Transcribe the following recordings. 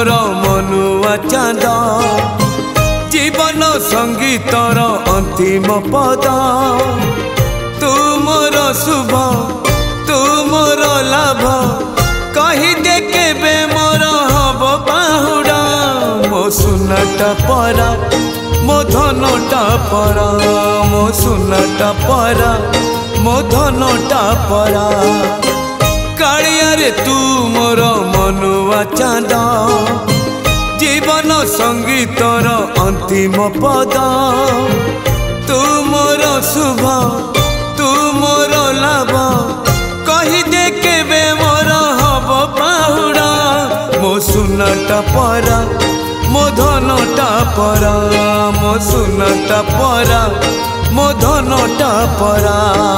मोर मनुआ चांद जीवन संगीतर अंतिम पद तू मोर शुभ तू मोर लाभ कही दे केबे मोर हब बाहुड़ा मो सुनाटा परा मो धनटा परा मो सुनाटा परा मो धनटा परा कालिया रे तू मोर मनुआ चांद जीवन संगीतर अंतिम पद तू मोर शुभ तू मोर लाभ कही दे केबे मोर हब बाहुड़ा मो सुनाटा परा मो धनटा परा मो सुनाटा परा मो धनटा परा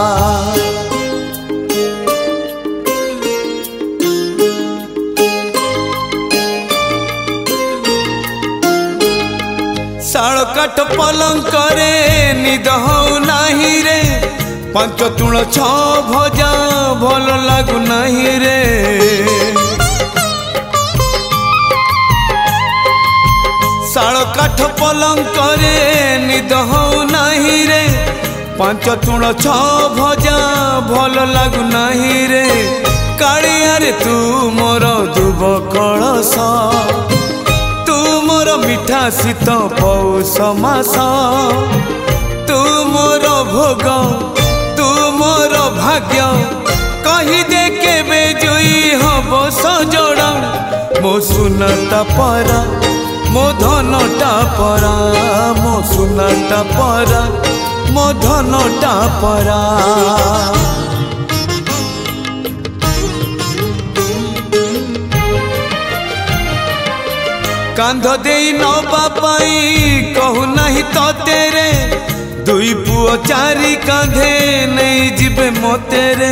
शाल काठ पलंग रे निद हऊ नाही रे पांच तुण छ भजा भल लागू नाही रे शाल काठ पलंग रे निद हऊ नाही रे पांच तुण छ भजा भल लागू नाही रे कालिया रे तू मोर दुब कलश मोर मिठा शीत पौष मास तू मोर भोग तू मोर भाग्य कही दे केबे जोई हब सजड़ा मो सुनाटा परा मो धनटा परा मो सुनाटा परा मो धनटा परा कांध दे नबा पाई कहू नहीं तो तेरे दुई पुओ चारि कांधे नहीं जिबे मोते रे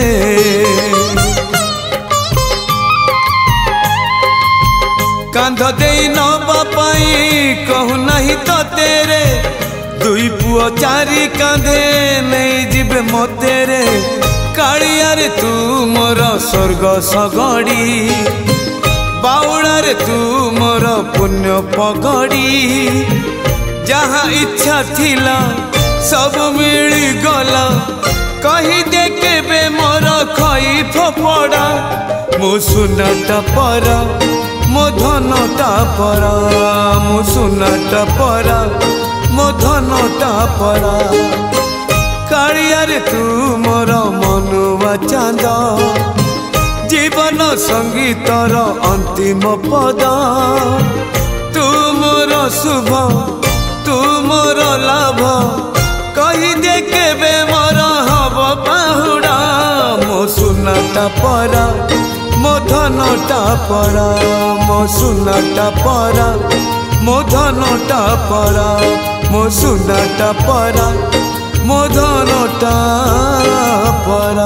कांध दे नबा पाई कहू नहीं तो तेरे दुई पुओ चारि कांधे नहीं जिबे मोते रे कालिया रे तू मोर स्वर्ग सगड़ी बाउला रे तू मोर पुण्य पगड़ी जहाँ इच्छा थिला सब मिली गला कही दे केबे मोर खई फोपड़ा मो सुनाटा परा मो धनटा परा मो सुनाटा परा मो धनटा परा कालिया रे तू मोर मनुआ चांद जीवन संगीतर अंतिम पद तू मोर शुभ तू मोर लाभ कही दे केबे मोर हब बाहुड़ा मो सुनाटा परा मो धनटा परा मो सुनाटा परा मो धनटा परा मो सुनाटा परा मो धनटा परा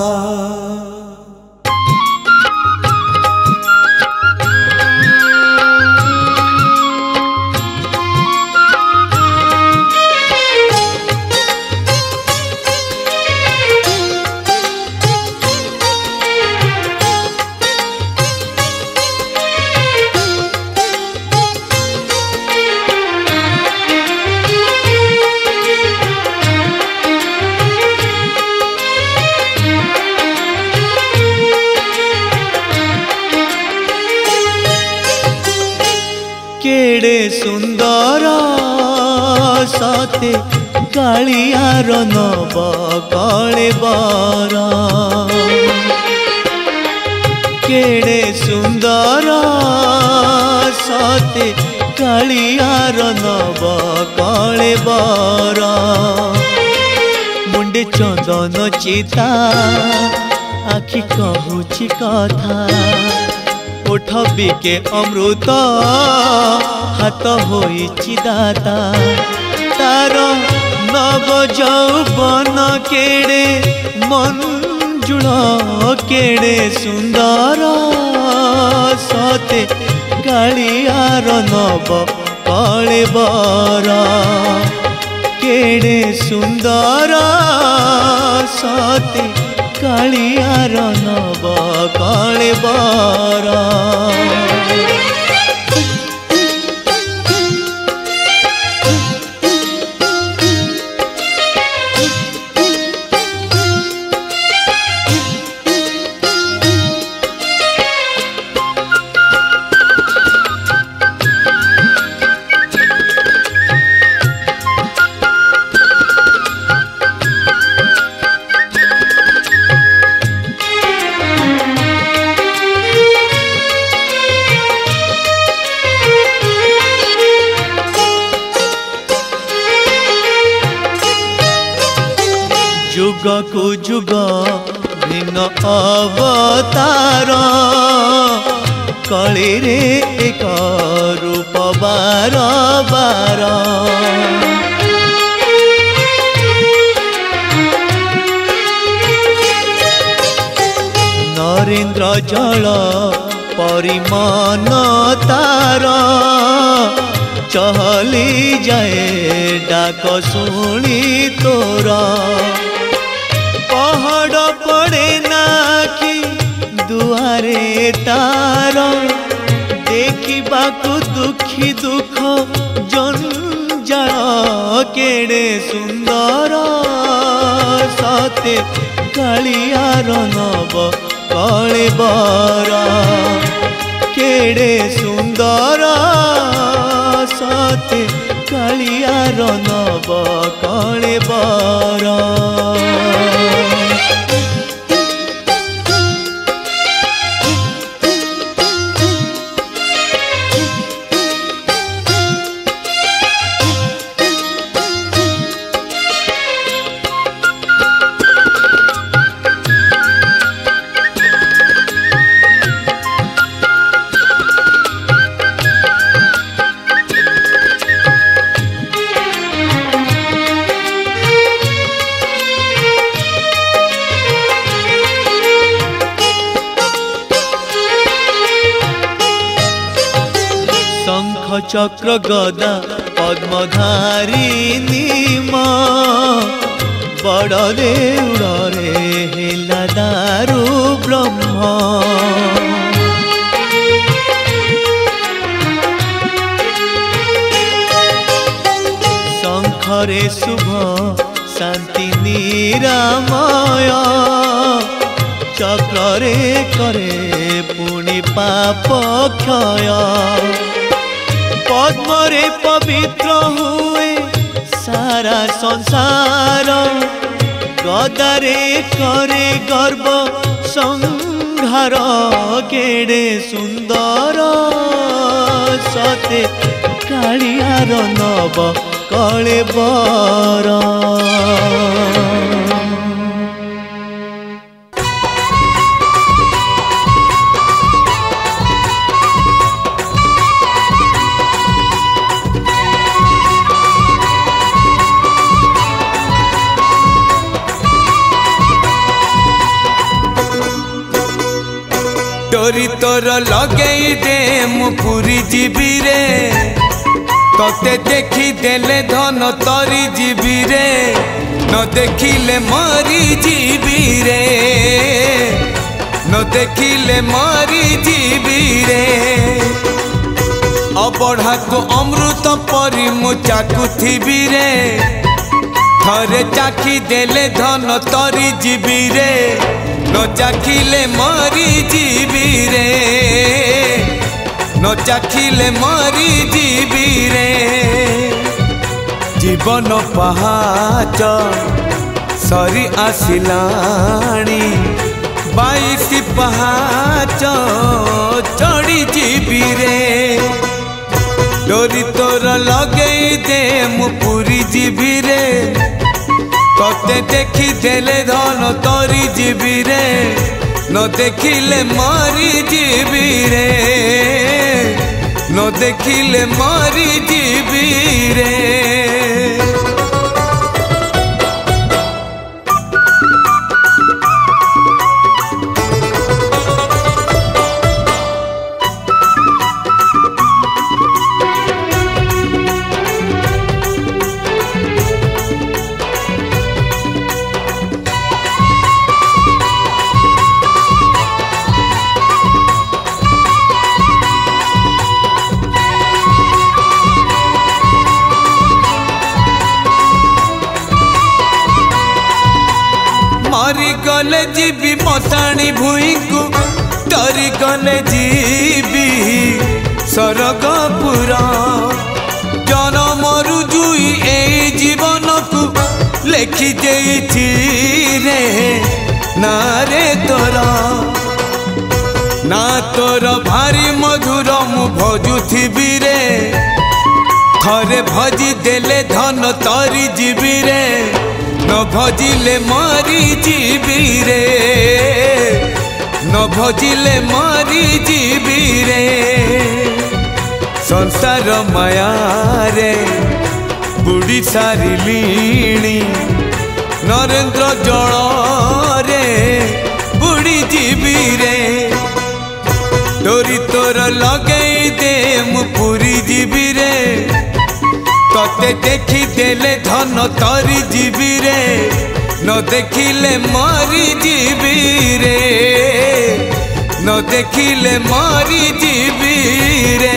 केड़े सुंदर साथे कालियार नब कले बर केड़े सुंदर साथे कालियार नब कले बर मुंडे चंदन चिता आखि कहूची कथा ओठ बिके अमृत हाथ होइछि दाता तार नव यौवन केड़े मंजुल केड़े सुंदर सते कालियार नव कले बर केड़े सुंदर सते कालियार नव कले बर जुग को जुग भिन्न अवतार कली रे एक रूप बार बार नरेन्द्र जल परिमान तार चहली जाए डाक शुणी तोर पहाड़ पड़े नाखी दुआरे तार देखा दुखी दुख जंजाल केड़े सुंदर सते कालियार नव कलेबर केड़े सुंदर सते कालियार नव कलेबर चक्र गदा पद्मधारी नीम बड़ देउड़े हेला दारु ब्रह्म शंखरे शुभ शांति निरामय चक्रे करे पुनि पाप क्षय पद्मरे पवित्र हुए सारा संसार गदारे करे गर्व संहार केड़े सुंदर सते कालियार नव कलेबर डोरी तोर लगे दे मु पूरी जीवी रे तोते देखी देले धन तोरी जीवी रे न देखिले मरी जीवी रे न देखिले मरी जीवी रे अबढ़ा को अमृत परी मु चाकुथिबी रे थरे चाखी देले धन तोरी जीवी रे न चाखिले मरी जीवी रे न चाखिले मरी जीवी रे जीवन पहाच सरी आसिलाणी 22 पहाच चढ़ी जीवी रे डोरी तोर लगे दे मु पूरी जीवी रे तोते देखी देले धन तोरी जीवी रे न देखिले मरी जीवी रे न देखिले मरी जीवी रे गले जीवी मताणी भूई को डरी गले जीवी सरगपुरा जनम रुजुई ए जीवन को लेखि देइछि रे ना रे तोरा ना तोर भारी मधुर मु भजुथिबी रे थरे भजी देले धन तरी जीवी रे न भजिले मारी जीवी रे न भजिले मारी जीवी रे संसार माया रे बुड़ी सारिलीणी नरेंद्र जल रे बुड़ी जीवी रे डोरी तोर लगे दे मुपुरी जीवी रे तते देखी देले धन तरी जीवी रे न देखिले मारी जीवी रे न देखिले मारी जीवी रे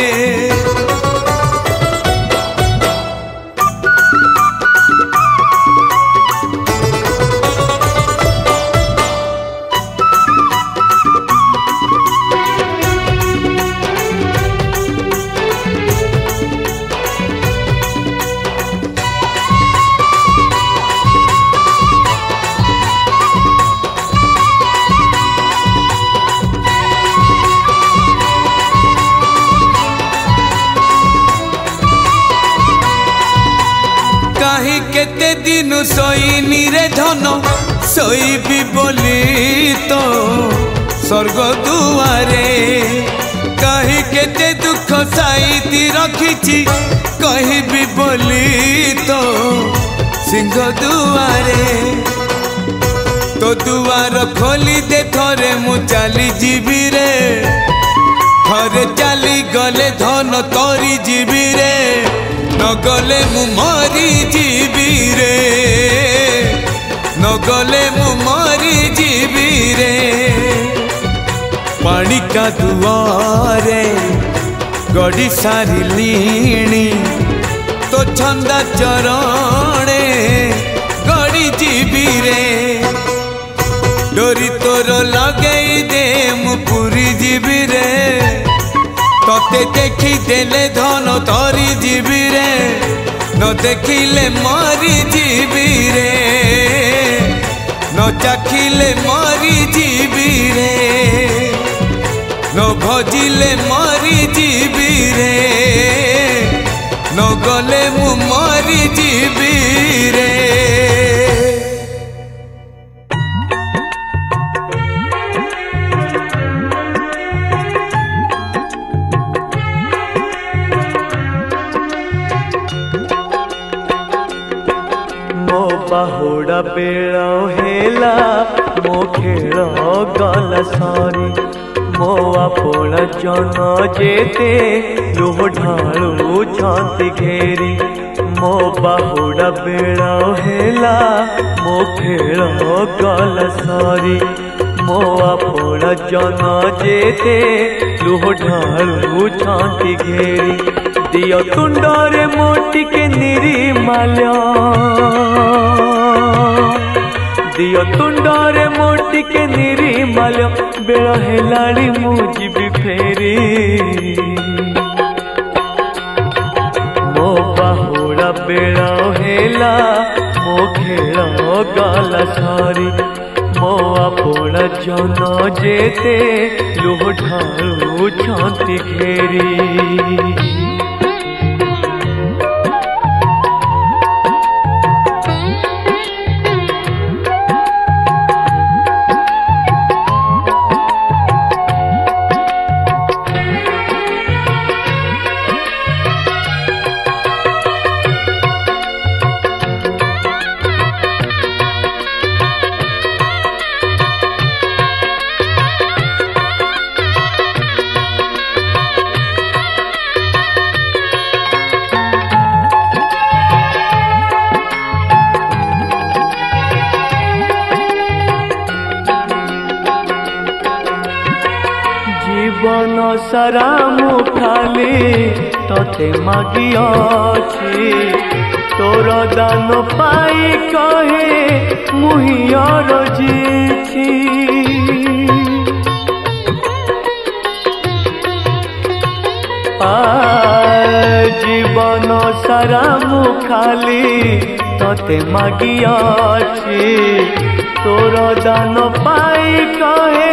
केते दिन सोईनी रे धन सोईबी बोली तो स्वर्ग दुआरे कहीं केते दुख साईती रखिछि कहबी बोली तो सिंह दुआरे तो दुआर खोली दे थरे मु चली जीवी रे थरे चली गले धन तोरी जीवी रे न गले मु मारी जीवी रे न गले मु मारी जीवी रे पानी का दुआरे गड़ी सारिलीणी तो छंदा चरणे गड़ी जीवी रे डोरी तोर लगे दे मु पूरी जीवी रे तते देखी देले धन तरी जीवी रे न देखिले मारी जीवी रे न चाखिले मारी जीवी रे न भजिले मारी जीवी रे न गले मु मारी जीवी रे बाहुड़ा बेड़ हेला मो खेल गल सरी मो आपण जन जेते लुह ढालू छाती घेरी मो बाहुड़ा बेड़ हेला मो खेल गल सरी मो आपण जन जेते लुह ढालू छाती घेरी दियो तुंडरे मोटी के निरीमाल्य दियो तुंडरे मोटी के निरीमाल्य बेल हेलाड़ी मु जीवी फेरी मो बाहुड़ा बेल हेला मो खेल गल सरी मो आपण जन जेते लुह ढालू छाती घेरी जीवन सारा मु खाली तोते मागी अछि तोर दान पाई कहे मुहियर जीछि जीवन सारा मु खाली तोते मागी अछि तोर दान पाई कहे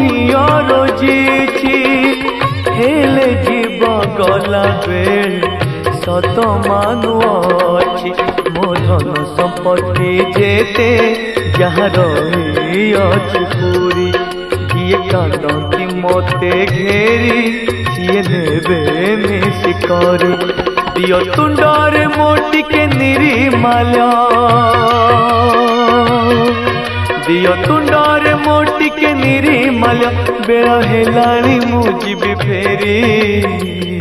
मुहियर जीछि हेले जीव गला बेल सत मानुअछि मो धन संपत्ति जेते जहाँ रही पूरी किए कांदती मते घेरी सिए नेबे मिसिकरी दियो तुंडरे मोटी के निरीमाल्या दियो तुंडरे मोटी के निरीमाल्या बेल हेलाणी मु जीवी फेरी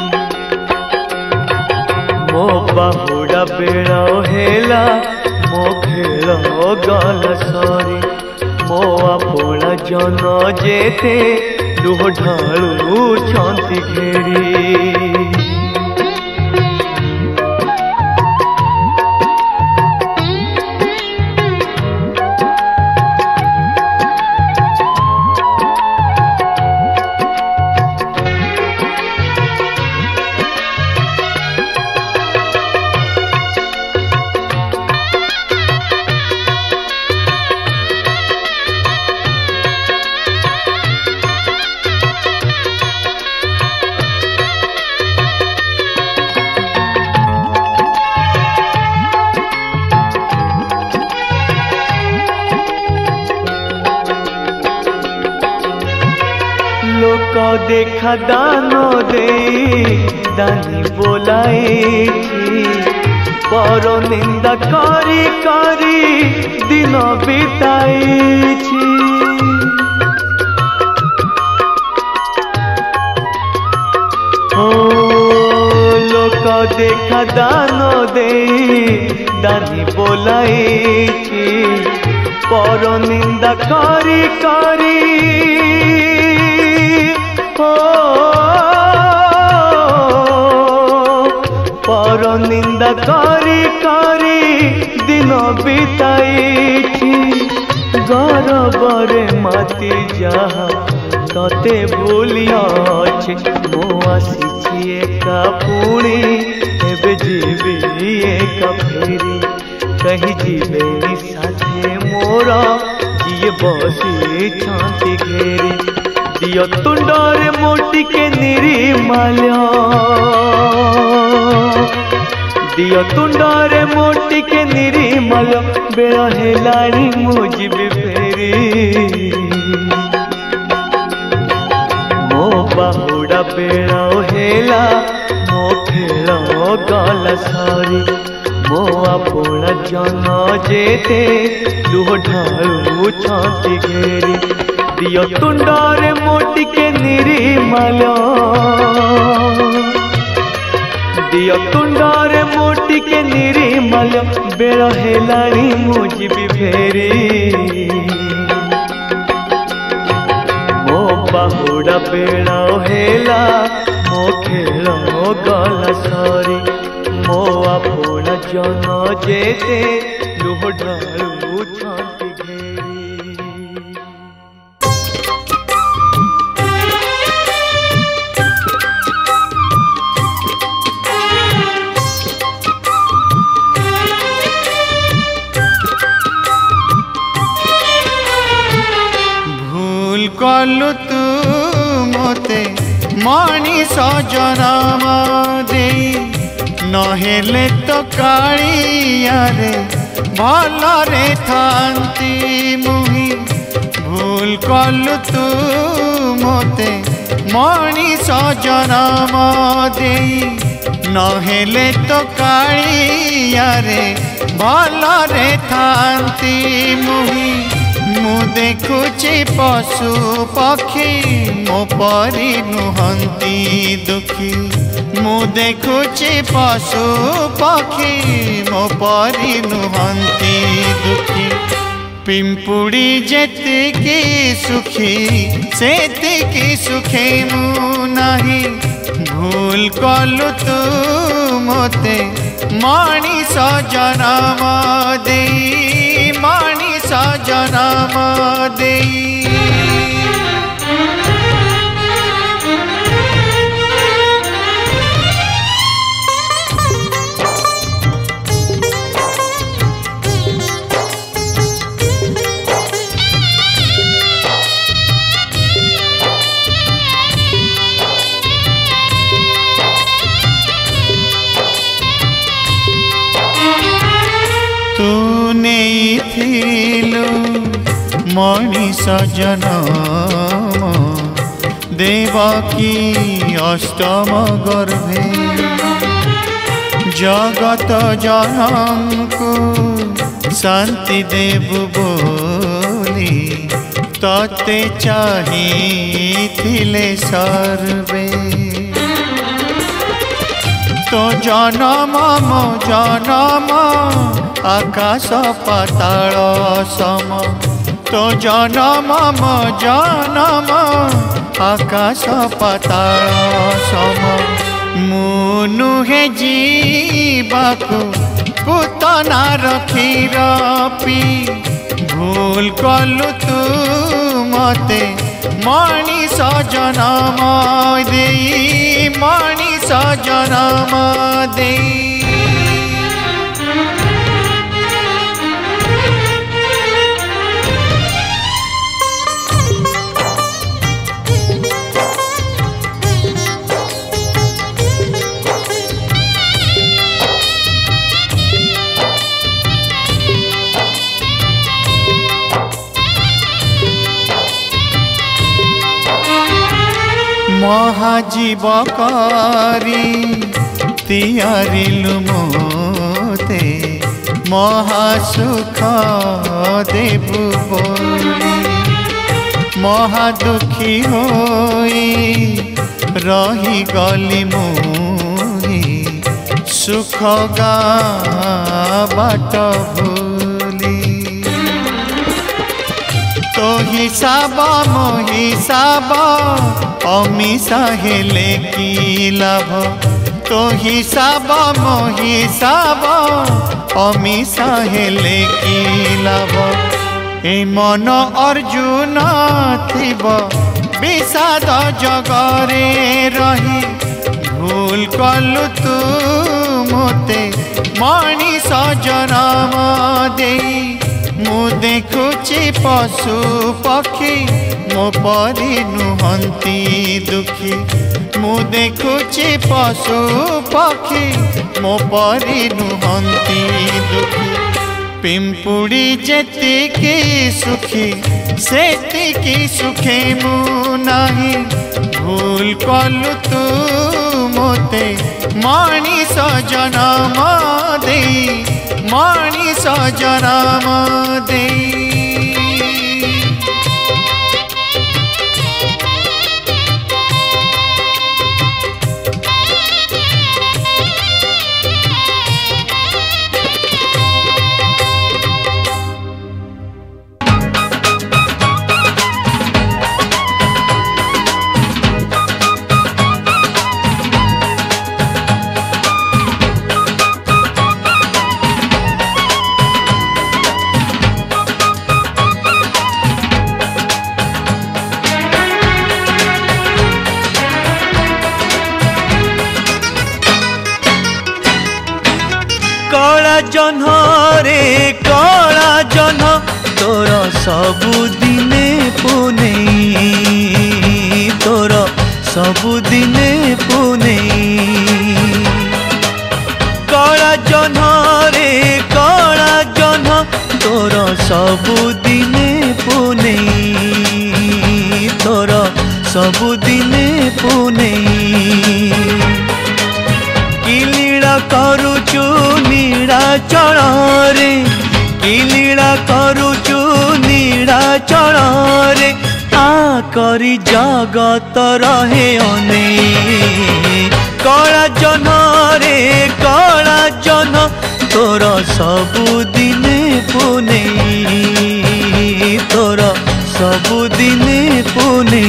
मो बाहुड़ा बेल हेला मो खेल गला सरी मो अपना जन जेते लुह ढालू छंती घेरी देखा दानो दे दानी बोलाई पर निंदा करी करी दिन बिताई ओ लोक देखा दानो दे दानी बोलाई पर निंदा करी करी पर निंदा करी करी दिन बिताई गौरवरे माती जहा तते भूलिया मो आसी एका पुणी एबे जीवी एका फेरी कहीं जीवे साथे मोर किए बसी छाती घेरी दियो तुंडरे मोटी के निरीमाल्या दियो तुंडरे मोटी के निरीमाल्या बेल हेलाणी मु जीवी फेरी मो बाहुड़ा बेल हेला मो खेल गला सरी मो अपना जन जेते लुह ढालू छाती घेरी दियो तुंडरे मोटी के निरीमाल्या दियो तुंडरे मोटी के निरीमाल्या बेल हेलाणी मु जीवी फेरी मो बाहुड़ा बेल हेला मो खेल गला सरी मो अपना जन जेते लुह ढालू छाती घेरी कलु तू मोते मनीष जनम दे नहेले तो कालिया रे भलरे थांती मुही भूल कलु तू मोते मनीष जनम दे नहेले तो कालिया रे भलरे थांती मुही मु देखुची पशु पक्षी मो परी नुहंती दुखी मु देखुची पशु पक्षी मो परी नुहंती दुखी पिंपुड़ी जेतिकी सुखी सेतिकी सुखी मु नहीं भूल कलु तू मोते मनीष जनम देई मनीष जनम देई मनीष जन्म देवकी अष्टम गर्भे जगत जनंकु शांति देव बोली तते चाहिथिले सर्वे तो जनम मो जनम आकाश पाताल सम तो जनम मो जनम आकाश पाताल सम मुनुहे जीवाकु पुतना रखीर पी भूल कलु तू मते मनीष जन्म देई मनीष जन्म देई महाजीवकारी तियारिलु मोते महासुख देबु बोली महादुखी होई रही गली मुही सुख गा बाट भूली तो हिसाब मो हिसाब अमीषा हेले की लाभ तो हिसाब मो हिसाब अमीषा हेले की लाभ ए मन अर्जुन थिब विषाद जगरे रही भूल कलु तू मोते मनीष जन्म देई मु देखुची पशु पक्षी मो परी नुहंती दुखी मु देखुची पशु पक्षी मो परी नुहंती दुखी पिंपुड़ी जेतिकी सुखी सेतिकी सुखे मु नाही भूल कलु तू मोते मनीष जन्म देई मनीष जन्म देई जन्हरे कला जन्ह तोर सबुदिने पुने तोर सबुदिने पुने कला जन्हरे कला जन्ह तोर सबुदिने पुने तोर सबुदिने पुने कि लीला करुचु नीलाचल रे कि लीला करुचु नीलाचल रे आ करी जगत रहे अने कला जन्ह रे कला जन्ह तोर सबुदिने पुने तोर सबुदिने पुने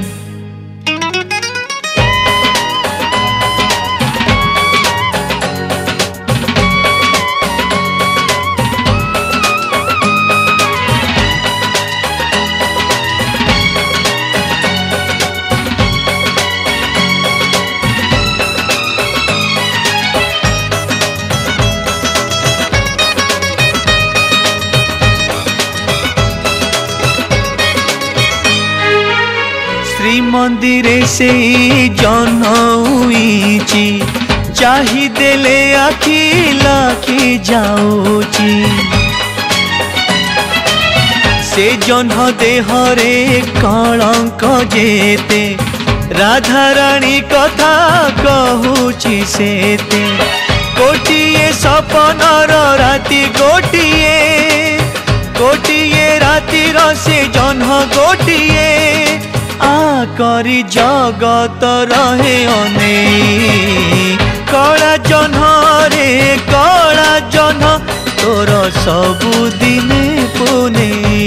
मंदिरे से जनउची चाही देले आखि लाखि जाऊची से जन्ह देहरे कलंक जेते राधा रानी कथा कहूची सेते गोटिए सपनर राति गोटिए रातिर से जन्ह गोटिए आ करी जगत रहे अने कला जन्ह रे कला जन्ह तोर सबुदिने पुने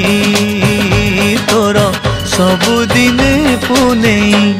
तोर सबुदिने पुने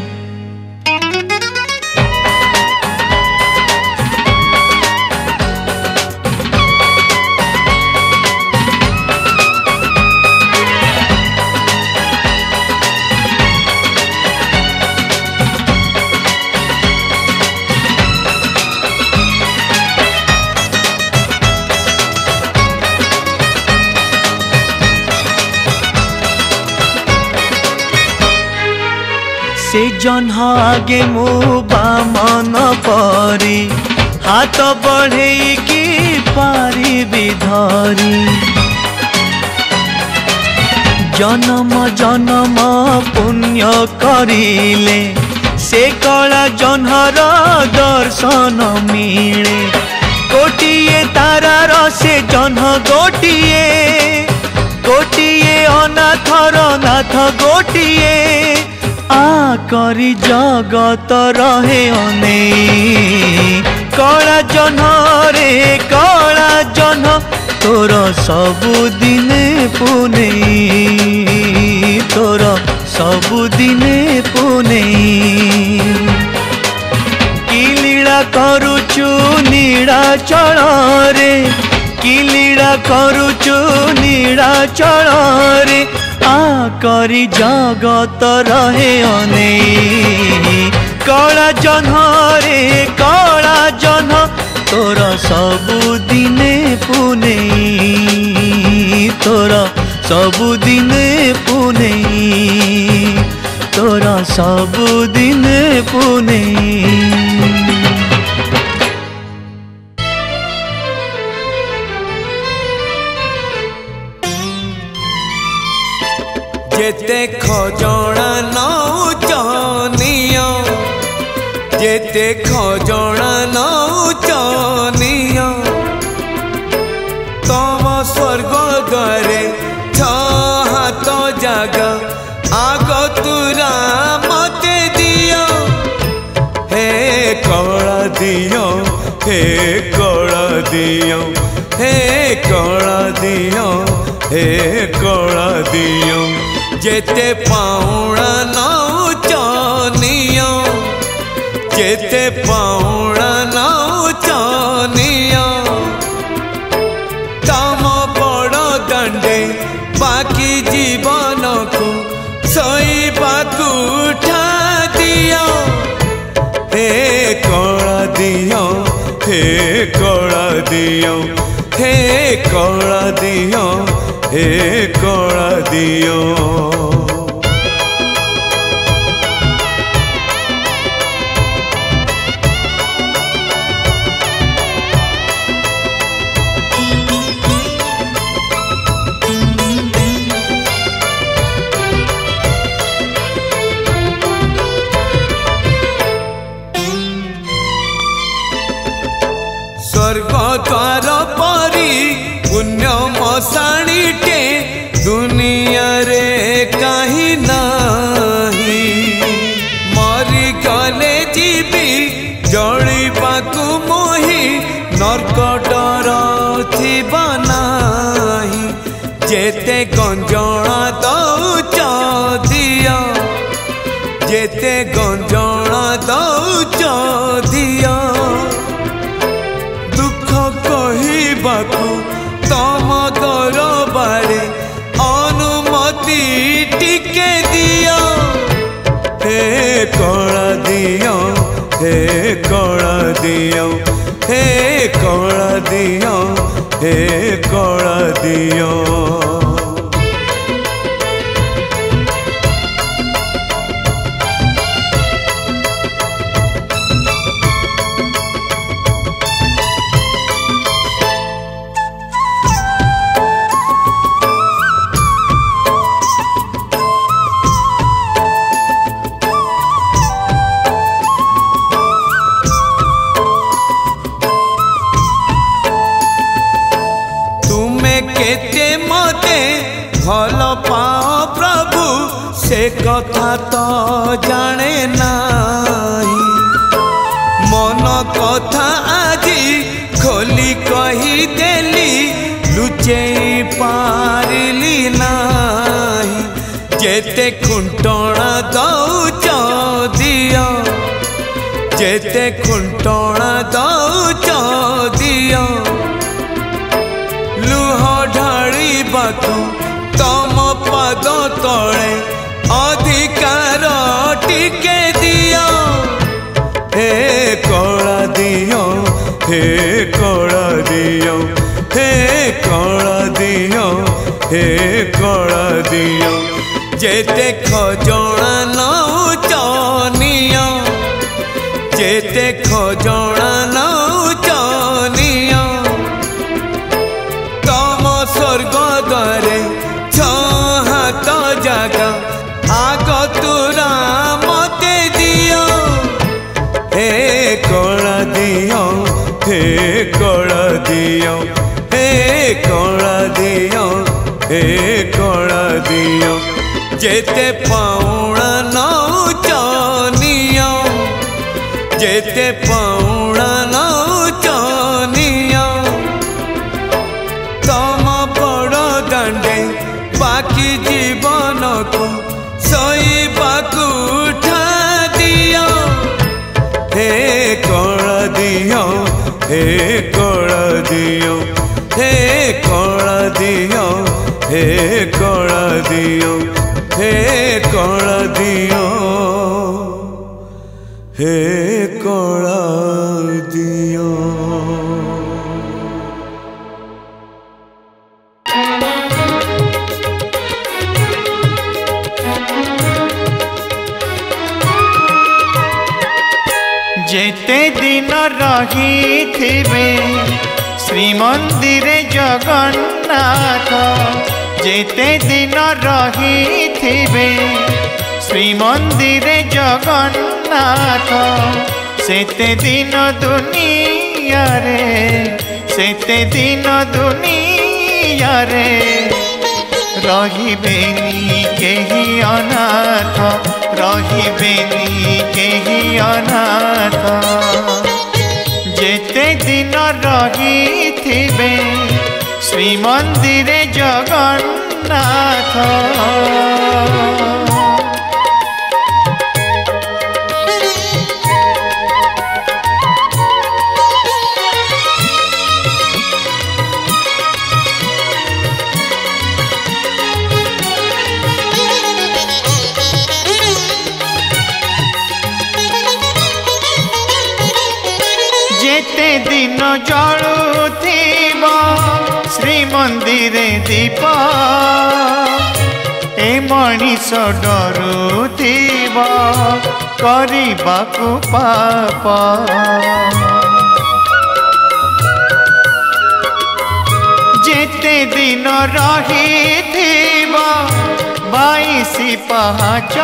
से जन्ह आगे मु बामन परी हाथ बढ़े कि पारी धरी जन्म जन्म पुण्य करिले से कला जन्हर दर्शन मिले गोटिए तारार से जन्ह गोटिए अनाथर नाथ गोटिए आ करी जगत रहे अने कला जन्ह रे कला जन्ह तोर सबुदिने पुने तोर सबुदिने पुने कि लीला करुचु नीलाचल रे कि लीला करुचु नीलाचल रे आ करी जगत रहे अने कला जन्ह रे कला जन्ह तोर सबुदिने पुने तोर सबुदिने पुने तोर सबुदिने पुने जेते खजणा नौचनिया जेते खजणा नौचनिया तम स्वर्ग द्वारे हाथ जागा आग तुरा मते दियो हे कला दियो हे कला दियो हे कला दियो हे कला दियो जेते पाउणा नौचनिया जेते पाउणा नौचनिया तम बड़ दंडे बाकी जीवन को सईबाकू उठा दियो हे कला दियो हे कला दियो हे कला दियो हे कला दियो स्वर्ग द्वार परी पुण्य मशाणीटे दुनिया रे कहीं नाही मरी गले जीवी जलिबाकू मोही नरकटर थिबा नाही जेते गंजणा दौच दिया जेते गंजणा दौच दिया कहबाकू तम दरबारे अनुमति टिके दियो हे कला दियो हे कला दियो हे कला दियो हे कला दियो पाओ प्रभु से कथा तो जाने नाही। मन कथा आजी खोली कही देली लुचेई पारिली नाही। जेते खुंटणा दौच दियो जेते खुंटणा दौच दियो लुह ढाड़ी बातु तम पद तले अधिकार टिके दियो। हे कला दियो हे कला दियो हे कला दियो हे कला दियो। जेते खजणा नौच नियो जेते खजणा नौच नियो। तम स्वर्ग द्वारे हाथ जागा आग तुरा मते दियो। हे कला दियो हे कला दियो हे कला दियो हे कला दियो। जेते पाउणा नौच नियो जेते पाउणा नौच नियो। तम बड़ दांडे बाकी जीवन को सईबाकू उठा दियो। हे कला दियो हे कला दियो हे कला दियो हे कला दियो हे कला दियो हे कला दियो। जेते दिन रही थिबे श्रीमंदिर जगन्नाथ जेते दिन रही थिबे श्रीमंदिर जगन्नाथ सेते दिन दुनिया रे सेते दिन दुनिया रे रहिबेनी केही अनाथ रहिबेनी केही अनाथ। जेते दिन रही थिबे श्रीमंदिर जगन्नाथ। जेते दिन जलुथिबा श्रीमंदिर दीप ए मनीष डरुथिबा करिबाकू पाप। जेते दिन रहिथिबा 22 पहाच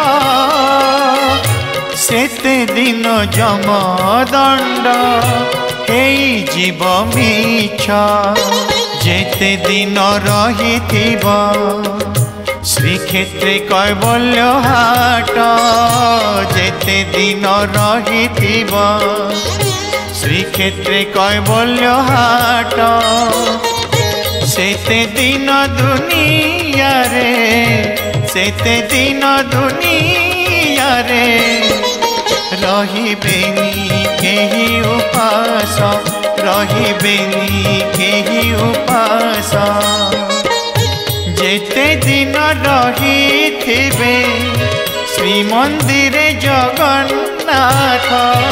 सेते दिन जमदंड हेई जीव मिछ। जेते दिन रहिथिबा श्रीक्षेत्र कैवल्य हाट जेते दिन रहिथिबा श्रीक्षेत्र कैवल्य हाट सेते दिन दुनिया रे सेते दिन दुनिया रे रहिबेनी केही उपास रहिबेनी केही उपास। जेते दिन रहिथिबे श्रीमंदिर जगन्नाथ।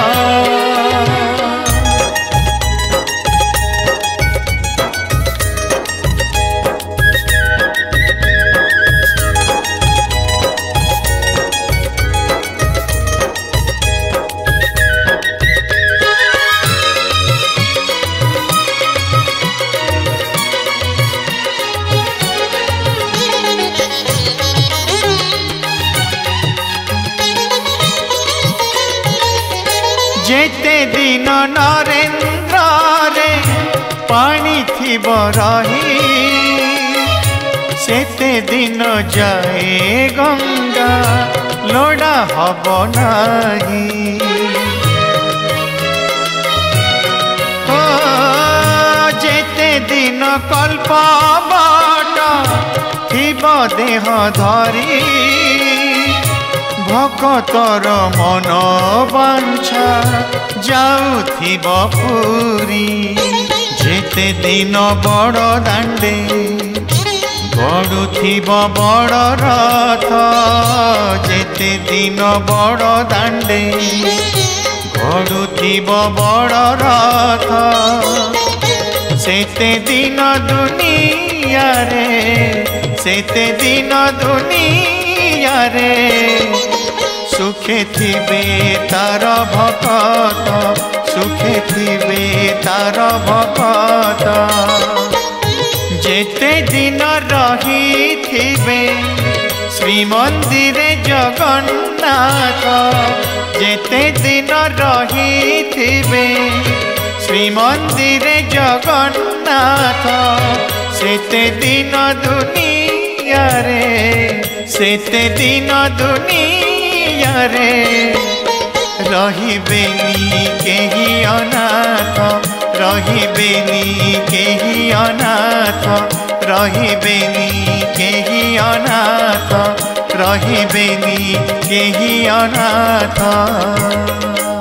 जेते दिन नरेंद्र रे पानी थिब रही सेते दिन जाए गंगा लोड़ा हब नाही। ओ जेते दिन कल्प बाट थिब देह धरी भक्तर मन बांछा जाउथिब पुरी। जेते दिन बड़ दांडे गड़ुथिब बड़ रथ जेते दिन बड़ दांडे गड़ुथिब बड़ रथ सेते दिन दुनिया रे सेते दिन दुनिया रे सुखे थिबे तार भक्त सुखे थिबे तार भक्त। जेते दिन रही थिबे श्रीमंदिर जगन्नाथ जेते दिन रही थिबे श्रीमंदिर जगन्नाथ सेते दिन दुनिया रे सेते दिन दुनिया रे रहिबेनी केही अनाथ रहिबेनी केही अनाथ रहिबेनी केही अनाथ रहिबेनी केही अनाथ।